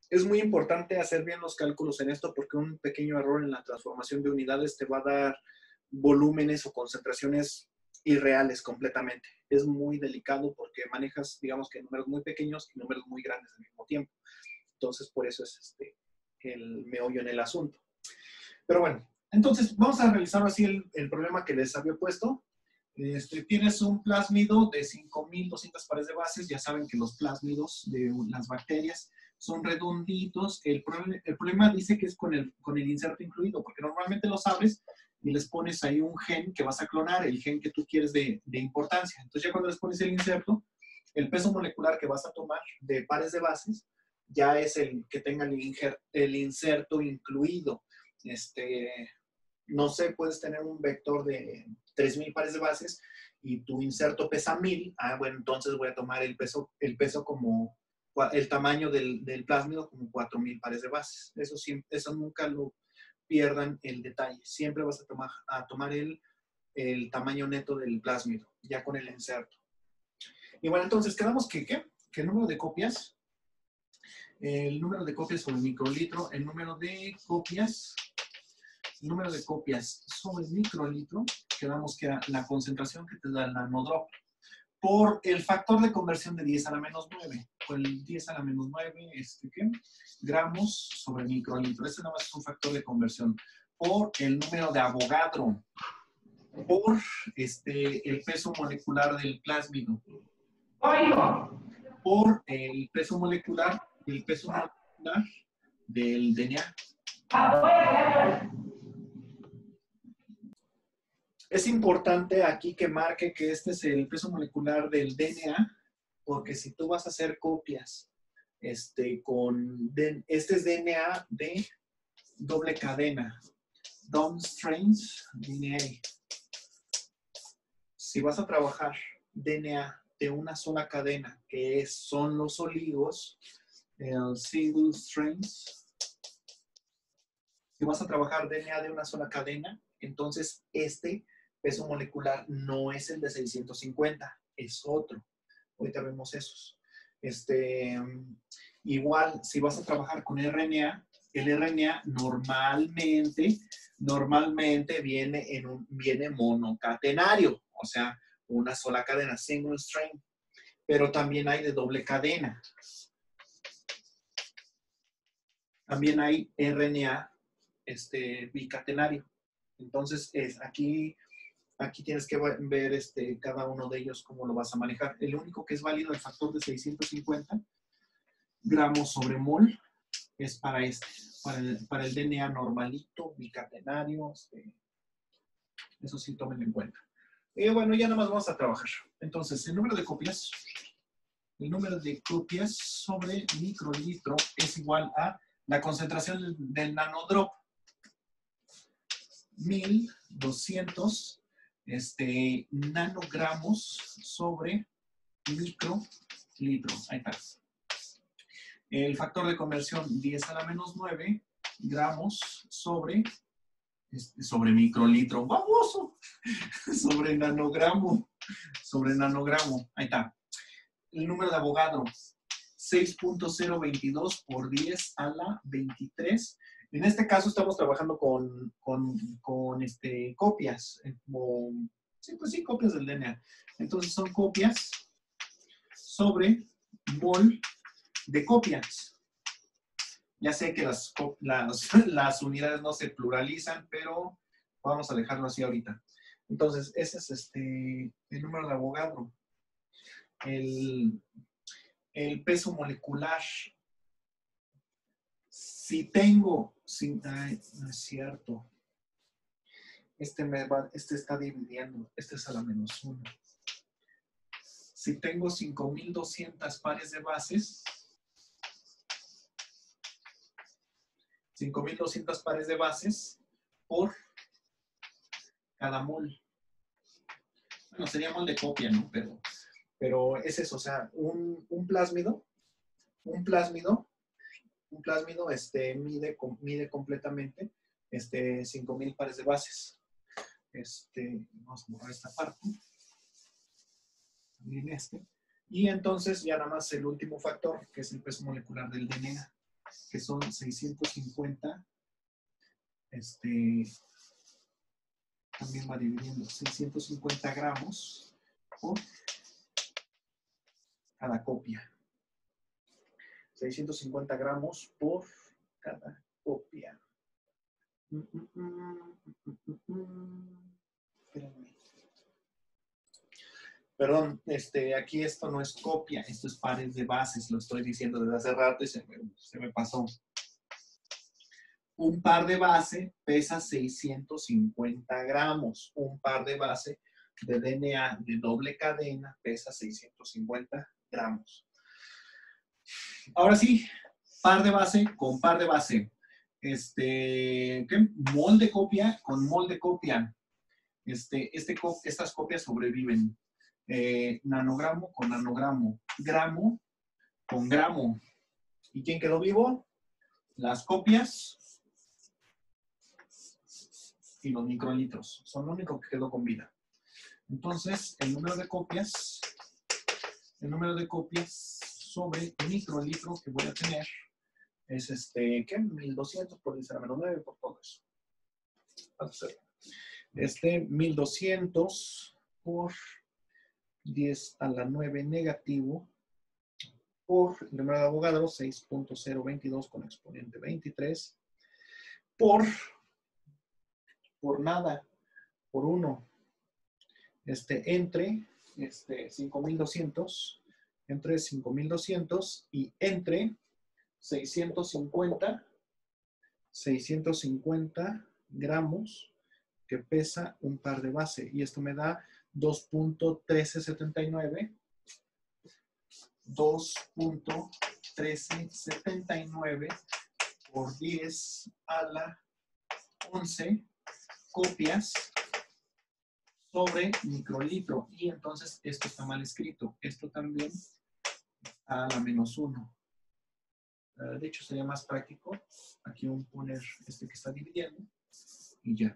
Es muy importante hacer bien los cálculos en esto porque un pequeño error en la transformación de unidades te va a dar volúmenes o concentraciones irreales completamente. Es muy delicado porque manejas, digamos que números muy pequeños y números muy grandes al mismo tiempo. Entonces, por eso es el meollo en el asunto. Pero bueno, entonces vamos a realizar así el problema que les había puesto. Tienes un plásmido de 5.200 pares de bases. Ya saben que los plásmidos de las bacterias son redonditos. El problema dice que es con el inserto incluido, porque normalmente los abres y les pones ahí un gen que vas a clonar, el gen que tú quieres de importancia. Entonces ya cuando les pones el inserto, el peso molecular que vas a tomar de pares de bases ya es el que tenga el inserto incluido. No sé, puedes tener un vector de 3.000 pares de bases y tu inserto pesa 1.000. Bueno, entonces voy a tomar el peso como el tamaño del plásmido como 4.000 pares de bases. Eso nunca lo pierdan el detalle. Siempre vas a tomar el tamaño neto del plásmido, ya con el inserto. Y bueno, entonces quedamos que el número de copias sobre el microlitro, el número de copias sobre el microlitro, quedamos que era la concentración que te da el nanodrop por el factor de conversión de 10 a la menos 9. Por el 10 a la menos 9, gramos sobre microlitro. Ese nada más es un factor de conversión. Por el número de Avogadro. Por el peso molecular del plásmido. Por el peso molecular del DNA. Es importante aquí que marque que este es el peso molecular del DNA, porque si tú vas a hacer copias, este es DNA de doble cadena, double strands DNA. Si vas a trabajar DNA de una sola cadena, que son los oligos, el single strands, si vas a trabajar DNA de una sola cadena, entonces peso molecular no es el de 650, es otro. Ahorita vemos esos. Igual, si vas a trabajar con RNA, el RNA normalmente viene monocatenario, o sea, una sola cadena, single strand, pero también hay de doble cadena. También hay RNA bicatenario. Entonces, aquí tienes que ver cada uno de ellos cómo lo vas a manejar. El único que es válido, el factor de 650 gramos sobre mol, es para el DNA normalito, bicatenario. Eso sí, tómenlo en cuenta. Y bueno, ya nada más vamos a trabajar. Entonces, el número de copias sobre microlitro es igual a la concentración del nanodrop. 1.200 nanogramos sobre microlitro. Ahí está. El factor de conversión 10 a la menos 9 gramos sobre microlitro. ¡Baboso! Sobre nanogramo. Ahí está. El número de Avogadro. 6.022 por 10 a la 23. En este caso estamos trabajando con copias. Sí, copias del DNA. Entonces son copias sobre mol de copias. Ya sé que las unidades no se pluralizan, pero vamos a dejarlo así ahorita. Entonces, ese es el número de Avogadro. El peso molecular. No es cierto. Este está dividiendo. Este es a la menos 1. Si tengo 5.200 pares de bases, 5.200 pares de bases por cada mol. Bueno, sería mol de copia, ¿no? Pero es eso, o sea, un plásmido mide completamente 5.000 pares de bases. Vamos a borrar esta parte. También Y entonces ya nada más el último factor, que es el peso molecular del DNA. que son 650. También va dividiendo 650 gramos por cada copia. 650 gramos por cada copia. Espérenme. Perdón, aquí esto no es copia, esto es pares de bases, lo estoy diciendo desde hace rato y se me pasó. Un par de base pesa 650 gramos. Un par de base de DNA de doble cadena pesa 650 gramos. Ahora sí, par de base con par de base. ¿Qué? Molde copia con molde copia. Estas copias sobreviven. Nanogramo con nanogramo. Gramo con gramo. ¿Y quién quedó vivo? Las copias y los microlitros. Son lo único que quedó con vida. Entonces, el número de copias sobre el microlitro que voy a tener es ¿qué? 1200 por 10 a la menos 9 por todo eso. Vamos a hacer 1200 por 10 a la 9 negativo por el número de Avogadro 6.022 con exponente 23 por nada, por 1, entre 5200, entre 5200 y entre 650 gramos que pesa un par de base. Y esto me da 2.1379. 2.1379 por 10 a la 11 copias sobre microlitro. Y entonces esto está mal escrito. Esto también a la menos 1. De hecho, sería más práctico aquí poner que está dividiendo y ya.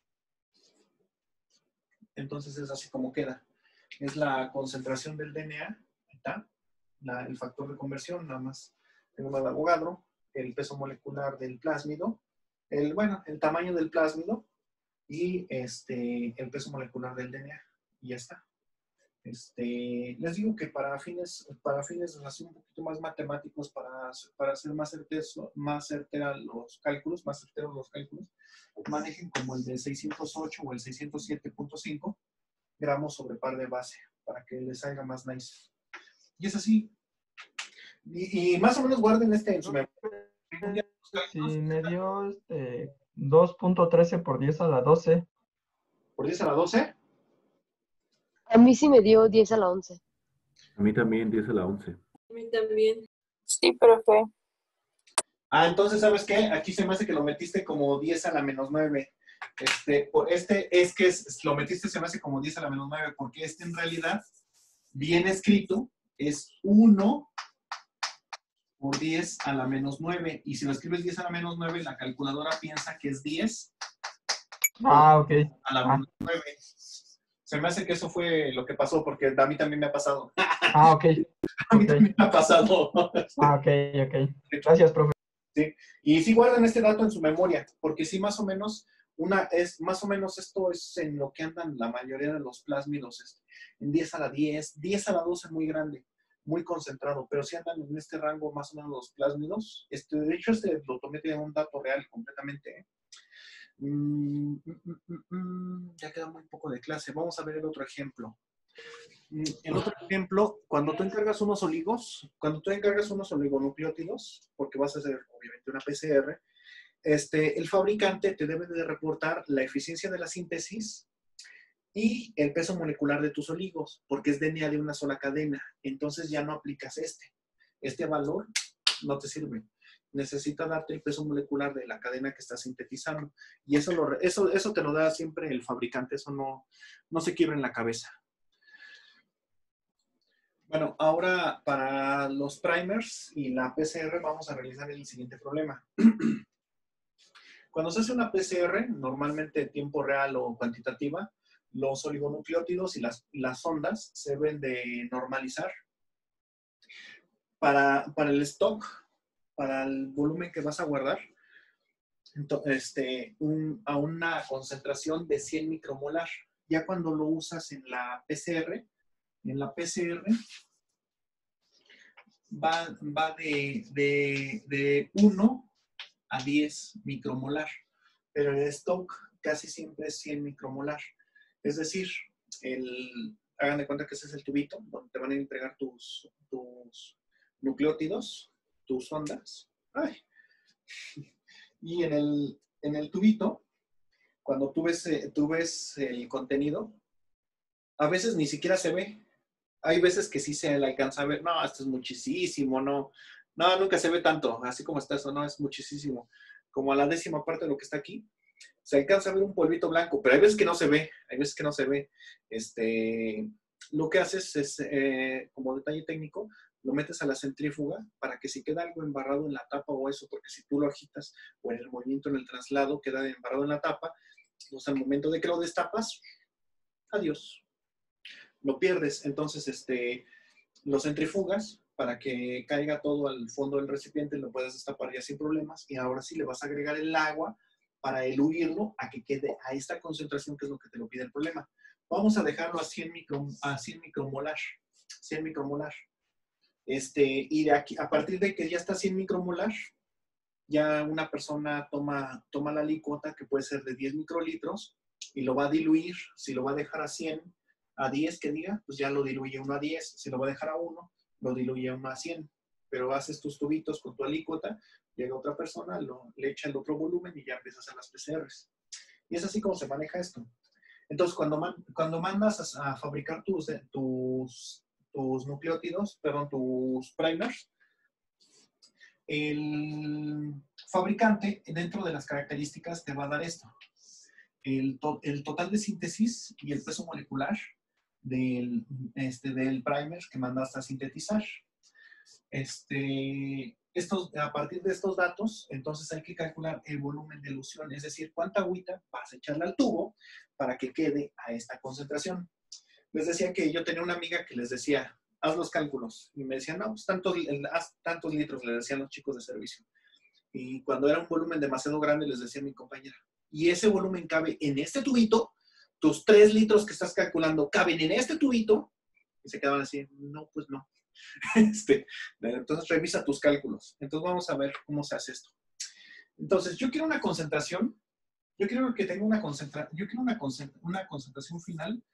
Entonces es así como queda. Es la concentración del DNA, ahí está, el factor de conversión, nada más el número de Avogadro, el peso molecular del plásmido, el tamaño del plásmido y el peso molecular del DNA. Y ya está. Les digo que para fines así un poquito más matemáticos, para hacer más certeros los cálculos, manejen como el de 608 o el 607.5 gramos sobre par de base, para que les salga más nice. Y es así. Y más o menos guarden en su memoria. Sí, me dio 2.13 por 10 a la 12. ¿Por 10 a la 12? A mí sí me dio 10 a la 11. A mí también 10 a la 11. A mí también. Sí, profe. Entonces, ¿sabes qué? Aquí se me hace que lo metiste como 10 a la menos 9. Lo metiste, se me hace como 10 a la menos 9, porque en realidad, bien escrito, es 1 por 10 a la menos 9. Y si lo escribes 10 a la menos 9, la calculadora piensa que es 10 Ok. a la menos 9. Se me hace que eso fue lo que pasó, porque a mí también me ha pasado. Ok. A mí también me ha pasado. Ok. Gracias, profe. Sí. Y sí guardan este dato en su memoria, porque sí más o menos esto es en lo que andan la mayoría de los plásmidos, en 10 a la 10, 10 a la 12 muy grande, muy concentrado, pero sí andan en este rango más o menos los plásmidos. De hecho, lo tomé de un dato real completamente. Ya queda muy poco de clase. Vamos a ver el otro ejemplo. El otro ejemplo, cuando tú encargas unos oligonucleótidos, porque vas a hacer obviamente una PCR, el fabricante te debe de reportar la eficiencia de la síntesis y el peso molecular de tus oligos, porque es DNA de una sola cadena. Entonces ya no aplicas este valor no te sirve. Necesita darte el peso molecular de la cadena que estás sintetizando. Y eso te lo da siempre el fabricante. Eso no se quiebra en la cabeza. Bueno, ahora para los primers y la PCR vamos a realizar el siguiente problema. Cuando se hace una PCR, normalmente en tiempo real o cuantitativa, los oligonucleótidos y las ondas se deben de normalizar. Para el stock para el volumen que vas a guardar a una concentración de 100 micromolar. Ya cuando lo usas en la PCR va de 1 a 10 micromolar, pero el stock casi siempre es 100 micromolar. Es decir, hagan de cuenta que ese es el tubito donde te van a entregar tus nucleótidos, tus ondas. Ay. Y en el tubito, cuando tú ves el contenido, a veces ni siquiera se ve. Hay veces que sí se le alcanza a ver. No, esto es muchísimo, no, nunca se ve tanto. Así como está eso, no, es muchísimo. Como a la 10ª parte de lo que está aquí, se alcanza a ver un polvito blanco, pero hay veces que no se ve, Lo que haces es, como detalle técnico, lo metes a la centrífuga para que si queda algo embarrado en la tapa o eso, porque si tú lo agitas o en el movimiento, en el traslado, queda embarrado en la tapa, entonces al momento de que lo destapas, adiós, lo pierdes. Entonces, lo centrifugas para que caiga todo al fondo del recipiente, lo puedes destapar ya sin problemas, y ahora sí le vas a agregar el agua para eluirlo a que quede a esta concentración, que es lo que te lo pide el problema. Vamos a dejarlo a 100 micromolar. 100 micromolar. Y de aquí, a partir de que ya está 100 micromolar, ya una persona toma la alícuota, que puede ser de 10 microlitros, y lo va a diluir. Si lo va a dejar a 100, a 10 que diga, pues ya lo diluye 1 a 10. Si lo va a dejar a 1, lo diluye 1 a 100. Pero haces tus tubitos con tu alícuota, llega otra persona, le echa el otro volumen y ya empiezas a hacer las PCRs. Y es así como se maneja esto. Entonces, cuando mandas a fabricar tus nucleótidos, perdón, tus primers, el fabricante, dentro de las características, te va a dar esto. El total de síntesis y el peso molecular del primer que mandaste a sintetizar. A partir de estos datos, entonces hay que calcular el volumen de elusión, es decir, cuánta agüita vas a echarle al tubo para que quede a esta concentración. Les decía que yo tenía una amiga que les decía, haz los cálculos, y me decían, no, pues haz tantos litros, les decían los chicos de servicio. Y cuando era un volumen demasiado grande, les decía a mi compañera, y ese volumen cabe en este tubito, tus 3 litros que estás calculando caben en este tubito, y se quedaban así, no, pues no. Entonces revisa tus cálculos. Entonces vamos a ver cómo se hace esto. Entonces yo quiero una concentración, yo quiero que tenga una concentración final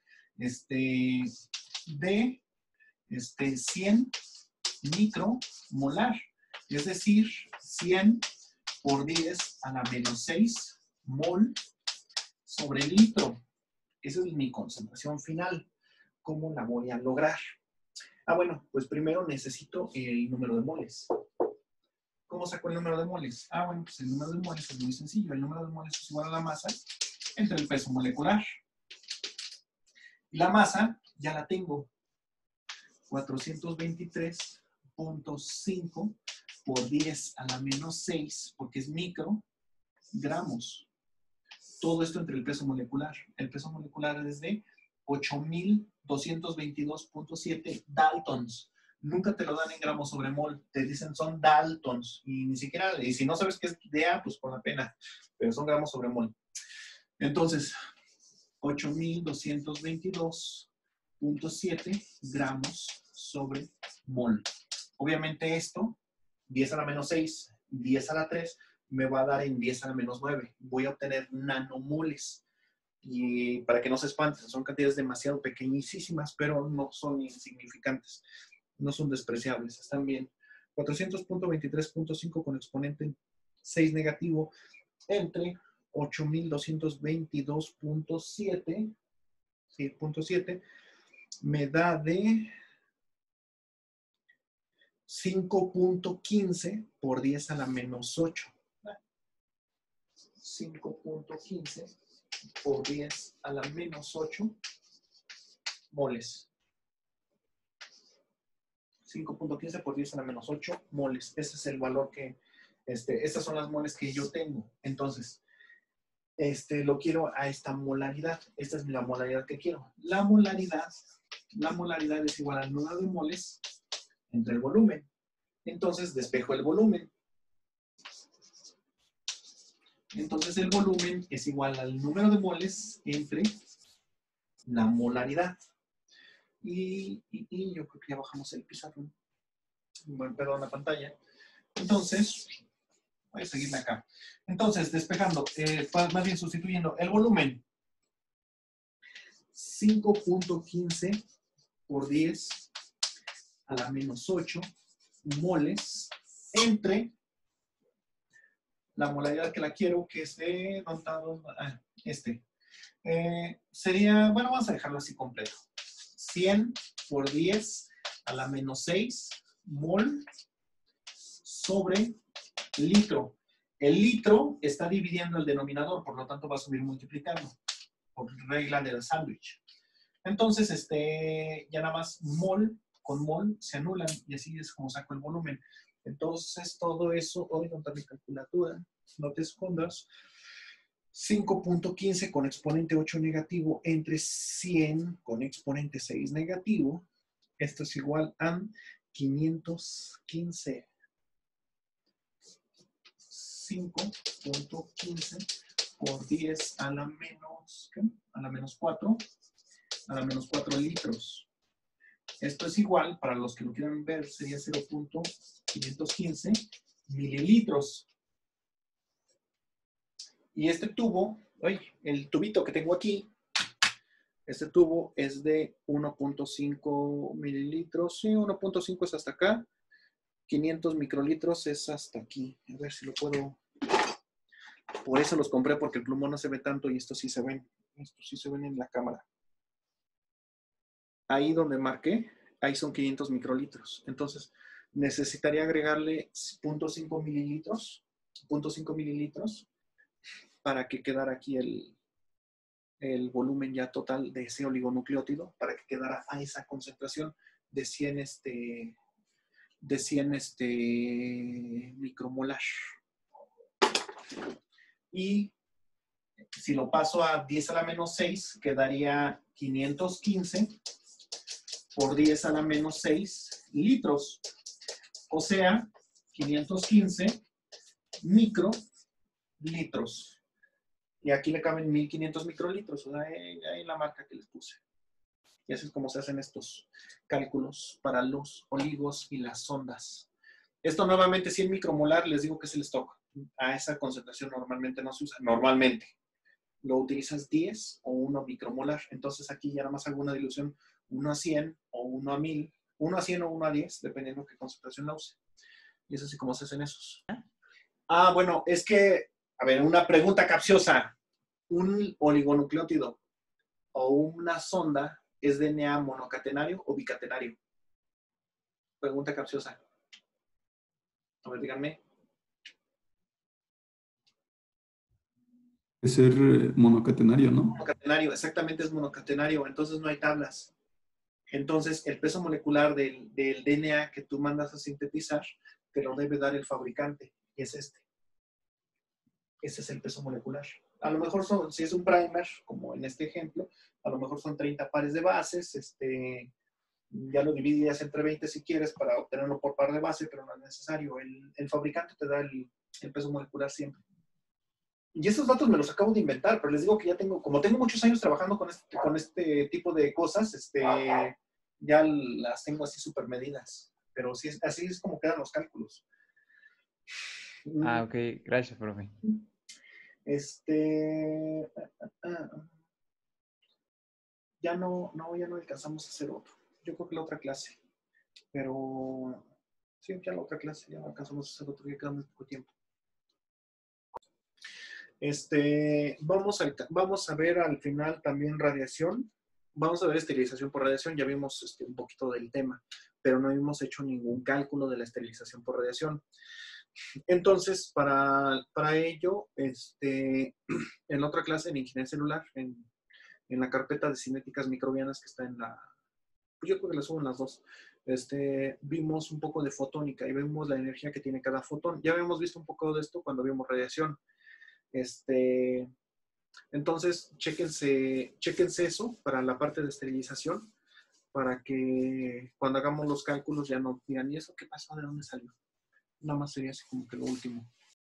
de 100 micromolar, es decir, 100 por 10 a la menos 6 mol sobre litro. Esa es mi concentración final. ¿Cómo la voy a lograr? Bueno, pues primero necesito el número de moles. ¿Cómo saco el número de moles? Bueno, pues el número de moles es muy sencillo. El número de moles es igual a la masa entre el peso molecular. Y la masa ya la tengo. 423.5 por 10 a la menos 6, porque es microgramos. Todo esto entre el peso molecular. El peso molecular es de 8.222.7 daltons. Nunca te lo dan en gramos sobre mol. Te dicen son daltons. Y ni siquiera, y si no sabes qué es DA, pues con la pena. Pero son gramos sobre mol. Entonces, 8.222.7 gramos sobre mol. Obviamente esto, 10 a la menos 6, 10 a la 3, me va a dar en 10 a la menos 9. Voy a obtener nanomoles. Y para que no se espanten, son cantidades demasiado pequeñísimas, pero no son insignificantes, no son despreciables, están bien. 400.23.5 con exponente 6 negativo entre 8.222.7, sí, 0.7, me da de 5.15 por 10 a la menos 8. 5.15 por 10 a la menos 8 moles. 5.15 por 10 a la menos 8 moles. Ese es el valor que, estas son las moles que yo tengo. Entonces, lo quiero a esta molaridad. Esta es la molaridad que quiero. La molaridad es igual al número de moles entre el volumen. Entonces, despejo el volumen. Entonces el volumen es igual al número de moles entre la molaridad. Y yo creo que ya bajamos el pizarrón. Bueno, perdón, la pantalla. Entonces, voy a seguirme acá. Entonces, despejando, más bien sustituyendo el volumen. 5.15 por 10 a la menos 8 moles entre la molaridad que la quiero, que es de, sería, bueno, vamos a dejarlo así completo. 100 por 10 a la menos 6 mol sobre litro. El litro está dividiendo el denominador, por lo tanto va a subir multiplicando por regla del sándwich. Entonces, ya nada más mol con mol se anulan y así es como saco el volumen. Entonces, todo eso, hoy no está mi calculadora, no te escondas. 5.15 con exponente 8 negativo entre 100 con exponente 6 negativo. Esto es igual a 515. 5.15 por 10 a la menos, ¿qué? A la menos 4, a la menos 4 litros. Esto es igual, para los que lo quieran ver, sería 0.515 mililitros. Y este tubo, el tubito que tengo aquí, este tubo es de 1.5 mililitros. Sí, 1.5 es hasta acá. 500 microlitros es hasta aquí. A ver si lo puedo. Por eso los compré, porque el plumón no se ve tanto y estos sí se ven. Estos sí se ven en la cámara. Ahí donde marqué, ahí son 500 microlitros. Entonces, necesitaría agregarle 0.5 mililitros, 0.5 mililitros, para que quedara aquí el volumen ya total de ese oligonucleótido, para que quedara a esa concentración de 100, de 100 micromolar. Y si lo paso a 10 a la menos 6, quedaría 515 por 10 a la menos 6 litros. O sea, 515 microlitros. Y aquí le caben 1500 microlitros. O sea, ahí la marca que les puse. Y así es como se hacen estos cálculos para los oligos y las sondas. Esto nuevamente 100 micromolar, les digo que se les toca. A esa concentración normalmente no se usa. Normalmente. Lo utilizas 10 o 1 micromolar. Entonces aquí ya nada más hago una dilución 1 a 100 o 1 a 1000. 1 a 100 o 1 a 10, dependiendo de qué concentración la use. Y es así como se hacen esos. Ah, bueno, es que, a ver, una pregunta capciosa. ¿Un oligonucleótido o una sonda es DNA monocatenario o bicatenario? Pregunta capciosa. A ver, díganme. Es ser monocatenario, ¿no? Monocatenario, exactamente es monocatenario, entonces no hay tablas. Entonces, el peso molecular del DNA que tú mandas a sintetizar te lo debe dar el fabricante, y es este. Ese es el peso molecular. A lo mejor si es un primer, como en este ejemplo, a lo mejor son 30 pares de bases, ya lo dividirías entre 20 si quieres para obtenerlo por par de base, pero no es necesario. El fabricante te da el peso molecular siempre. Y esos datos me los acabo de inventar, pero les digo que ya como tengo muchos años trabajando con este tipo de cosas, ya las tengo así súper medidas. Pero sí, así es como quedan los cálculos. Ah, ok. Gracias, profe. Ya no alcanzamos a hacer otro. Yo creo que la otra clase. Pero sí, ya la otra clase, ya no alcanzamos a hacer otro, ya queda muy poco tiempo. Vamos a ver al final también radiación. Vamos a ver esterilización por radiación. Ya vimos un poquito del tema, pero no hemos hecho ningún cálculo de la esterilización por radiación. Entonces, para ello, en la otra clase, en ingeniería celular, en la carpeta de cinéticas microbianas que está en la... Yo creo que la subo en las dos. Vimos un poco de fotónica y vemos la energía que tiene cada fotón. Ya habíamos visto un poco de esto cuando vimos radiación. Entonces, chéquense eso para la parte de esterilización, para que cuando hagamos los cálculos ya no digan, ¿y eso qué pasó? ¿De dónde salió? Nada más sería así como que lo último.